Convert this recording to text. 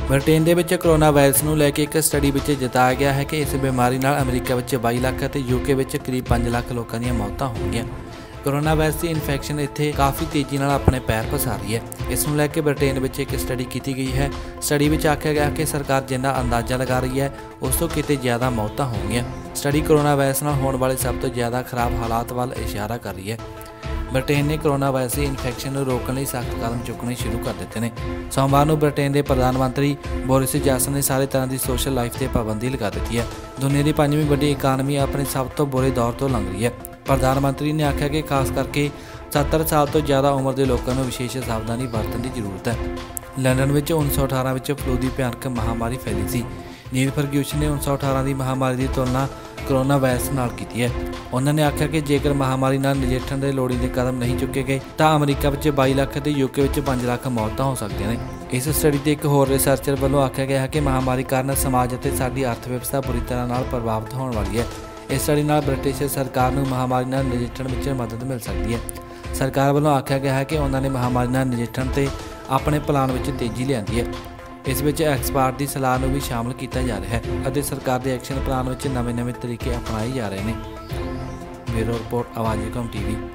Britain ਦੇ ਵਿੱਚ corona virus ਨੂੰ ਲੈ ਕੇ ਇੱਕ ਸਟੱਡੀ ਵਿੱਚ ਜਤਾਇਆ ਗਿਆ ਹੈ ਕਿ ਇਸ ਬਿਮਾਰੀ ਨਾਲ ਅਮਰੀਕਾ ਵਿੱਚ 22 ਲੱਖ ਅਤੇ ਯੂਕੇ ਵਿੱਚ ਕਰੀਬ 5 ਲੱਖ ਲੋਕਾਂ ਦੀਆਂ ਮੌਤਾਂ ਹੋਣਗੀਆਂ। ਕੋਰੋਨਾ ਵਾਇਰਸ ਦੀ ਇਨਫੈਕਸ਼ਨ ਇੱਥੇ ਕਾਫੀ ਤੇਜ਼ੀ ਨਾਲ ਆਪਣੇ ਪੈਰ ਪਸਾਰ ਰਹੀ ਹੈ। ਇਸ ਨੂੰ ਲੈ ਕੇ ਬ੍ਰਿਟੇਨ ਵਿੱਚ ਇੱਕ ਸਟੱਡੀ ਕੀਤੀ ਗਈ ਹੈ। ਸਟੱਡੀ ਵਿੱਚ ਆਖਿਆ ਗਿਆ ਕਿ ਸਰਕਾਰ ਜਿੰਨਾ ਅੰਦਾਜ਼ਾ ਲਗਾ ਰਹੀ ਹੈ ਉਸ ਤੋਂ ਕਿਤੇ ਜ਼ਿਆਦਾ ਮੌਤਾਂ ਹੋਣਗੀਆਂ। ਸਟੱਡੀ ਕੋਰੋਨਾ ਵਾਇਰਸ ਨਾਲ ਹੋਣ ਵਾਲੇ ਸਭ ਤੋਂ ਜ਼ਿਆਦਾ ਖਰਾਬ ਹਾਲਾਤ ਵੱਲ ਇਸ਼ਾਰਾ ਕਰ ਰਹੀ ਹੈ। ਬ੍ਰਿਟੇਨ ਨੇ ਕੋਰੋਨਾ ਵਾਇਰਸ ਦੀ ਇਨਫੈਕਸ਼ਨ ਨੂੰ ਰੋਕਣ ਲਈ ਸਖਤ ਕਦਮ ਚੁੱਕਣੇ ਸ਼ੁਰੂ ਕਰ ਦਿੱਤੇ ਨੇ। ਸੋਮਵਾਰ ਨੂੰ ਬ੍ਰਿਟੇਨ ਦੇ ਪ੍ਰਧਾਨ ਮੰਤਰੀ ਬੋਰਿਸ ਜੌਨਸਨ ਨੇ ਸਾਰੇ ਤਰ੍ਹਾਂ ਦੀ ਸੋਸ਼ਲ ਲਾਈਫ ਤੇ ਪਾਬੰਦੀ ਲਗਾ ਦਿੱਤੀ ਹੈ। ਦੁਨੀਆ ਦੀ 5ਵੀਂ ਵੱਡੀ ਇਕਾਨਮੀ ਆਪਣੇ ਸਭ ਤੋਂ ਬੁਰੇ ਦੌਰ ਤੋਂ ਲੰਘ ਰਹੀ ਹੈ। ਪ੍ਰਧਾਨ ਮੰਤਰੀ ਨੇ ਆਖਿਆ ਕਿ ਖਾਸ ਕਰਕੇ 70 ਸਾਲ ਤੋਂ ਜ਼ਿਆਦਾ ਉਮਰ ਦੇ ਲੋਕਾਂ ਨੂੰ ਵਿਸ਼ੇਸ਼ ਸਾਵਧਾਨੀ ਵਰਤਣ ਦੀ ਜ਼ਰੂਰਤ ਹੈ। ਲੰਡਨ ਵਿੱਚ 1918 ਵਿੱਚ ਫਲੂ ਦੀ ਭਿਆਨਕ ਮਹਾਮਾਰੀ ਫੈਲੀ ਸੀ। ਨੀਲ ਫਰਗਿਊਸਨ ਨੇ 1918 ਦੀ ਮਹਾਮਾਰੀ ਦੀ ਤੁਲਨਾ ਕੋਰੋਨਾ ਵਾਇਰਸ ਨਾਲ ਕੀਤੀ ਹੈ। ਉਹਨਾਂ ਨੇ ਆਖਿਆ ਕਿ ਜੇਕਰ ਮਹਾਮਾਰੀ ਨਾਲ ਨਜਿੱਠਣ ਦੇ ਲੋੜੀਂਦੇ ਕਦਮ ਨਹੀਂ ਚੁੱਕੇ ਗਏ ਤਾਂ ਅਮਰੀਕਾ ਵਿੱਚ 22 ਲੱਖ ਅਤੇ ਯੂਕੇ ਵਿੱਚ 5 ਲੱਖ ਮੌਤਾਂ ਹੋ ਸਕਦੀਆਂ ਨੇ। ਇਸ ਸਟੱਡੀ ਤੇ ਇੱਕ ਹੋਰ ਰਿਸਰਚਰ ਵੱਲੋਂ ਆਖਿਆ ਗਿਆ ਹੈ ਕਿ ਮਹਾਮਾਰੀ ਕਾਰਨ ਸਮਾਜ ਅਤੇ ਸਾਡੀ ਅਰਥ ਵਿਵਸਥਾ ਬੁਰੀ ਤਰ੍ਹਾਂ ਨਾਲ ਪ੍ਰਭਾਵਿਤ ਹੋਣ ਵਾਲੀ ਹੈ। ਇਸ ਸਟੱਡੀ ਨਾਲ ਬ੍ਰਿਟਿਸ਼ ਸਰਕਾਰ ਨੂੰ ਮਹਾਮਾਰੀ ਨਾਲ ਨਜਿੱਠਣ ਵਿੱਚ ਮਦਦ ਮਿਲ ਸਕਦੀ ਹੈ। ਸਰਕਾਰ ਵੱਲੋਂ ਆਖਿਆ ਗਿਆ ਹੈ ਕਿ ਉਹਨਾਂ ਨੇ ਮਹਾਮਾਰੀ ਨਾਲ ਨਜਿੱਠਣ ਤੇ ਆਪਣੇ ਪਲਾਨ ਵਿੱਚ ਤੇਜ਼ੀ ਲਿਆਂਦੀ ਹੈ। ਇਸ ਵਿੱਚ ਐਕਸਪਰਟ ਦੀ ਸਲਾਹ ਨੂੰ ਵੀ ਸ਼ਾਮਲ ਕੀਤਾ ਜਾ ਰਿਹਾ ਹੈ ਅਤੇ ਸਰਕਾਰ ਦੇ ਐਕਸ਼ਨ ਪਲਾਨ ਵਿੱਚ ਨਵੇਂ-ਨਵੇਂ ਤਰੀਕੇ ਅਪਣਾਏ ਜਾ ਰਹੇ ਨੇ। ਬਿਊਰੋ ਰਿਪੋਰਟ, ਆਵਾਜ਼ ਏਕਮ ਟੀਵੀ।